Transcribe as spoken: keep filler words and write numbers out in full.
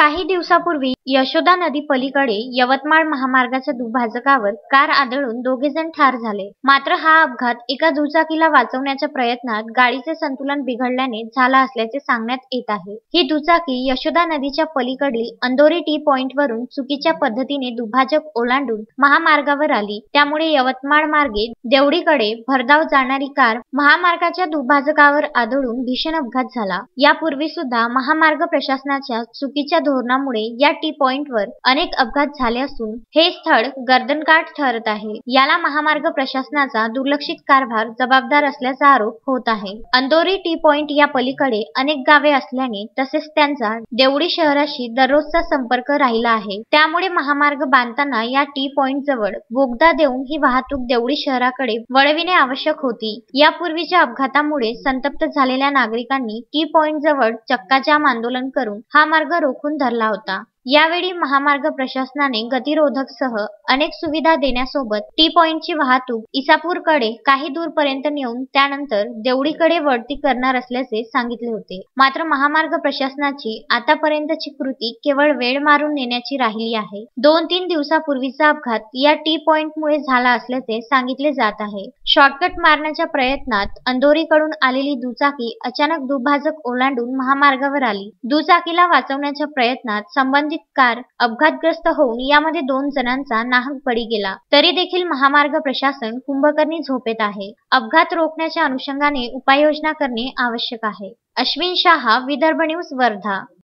काही दिवसापूर्वी यशोदा नदी पलीकडे यवतमाळ महामार्गाच्या दुभाजकावर कार आदळून दोघे जण ठार झाले. मात्र हा अपघात एका दुचाकीला वाचवण्याच्या प्रयत्नात गाडीचे संतुलन बिघडल्याने झाला असल्याचे सांगण्यात येत आहे. ही दुचाकी यशोदा नदीच्या पलीकडील अंदोरी टी पॉइंटवरून चुकीच्या पद्धतीने दुभाजक ओलांडून महामार्गावर आली. त्यामुळे यवतमाळ मार्गे देवडीकडे भरधाव जाणारी कार महामार्गाच्या दुभाजकावर आदळून भीषण अपघात झाला. यापूर्वी सुद्धा महामार्ग प्रशासनाच्या चुकीच्या धोरणामुळे या टी पॉइंटवर अनेक अपघात झाले असून हे स्थळ गर्दनकाठ ठरत आहे. याला महामार्ग प्रशासनाचा दुर्लक्षित कारभार जबाबदार असल्याचा आरोप होत आहे. अंदोरी टी पॉइंट या पलीकडे अनेक गावे असल्याने तसेच त्यांचा देवडी शहराशी दररोजचा संपर्क राहिला आहे. त्यामुळे महामार्ग बांधताना या टी पॉइंट जवळ बोगदा देऊन ही वाहतूक देवडी शहराकडे वळविणे आवश्यक होती. यापूर्वीच्या अपघातामुळे संतप्त झालेल्या नागरिकांनी टी पॉइंट जवळ चक्काजाम आंदोलन करून हा मार्ग रोखून धरला होता. यावेळी महामार्ग प्रशासनाने गतिरोधक सह अनेक सुविधा देण्यासोबत टी पॉइंटची वाहतूक इसापूरकडे काही दूरपर्यंत नेऊन त्यानंतर देवडीकडे वळती करणार असल्याचे सांगितले होते. मात्र महामार्ग प्रशासनाची आतापर्यंतची कृती केवळ वेळ मारून नेण्याची राहिली आहे. दोन तीन दिवसापूर्वीचा अपघात या टी पॉइंटमुळे झाला असल्याचे सांगितले जात आहे. शॉर्टकट मारण्याच्या प्रयत्नात अंदोरीकडून आलेली दुचाकी अचानक दुभाजक ओलांडून महामार्गावर आली. दुचाकीला वाचवण्याच्या प्रयत्नात संबंधित कार अपघातग्रस्त होऊन यामध्ये दोन जणांचा नाहक बळी गेला. तरी देखील महामार्ग प्रशासन कुंभकर्णी झोपेत आहे. अपघात रोखण्याच्या अनुषंगाने उपाययोजना करणे आवश्यक आहे. अश्विन शहा, विदर्भ न्यूज, वर्धा.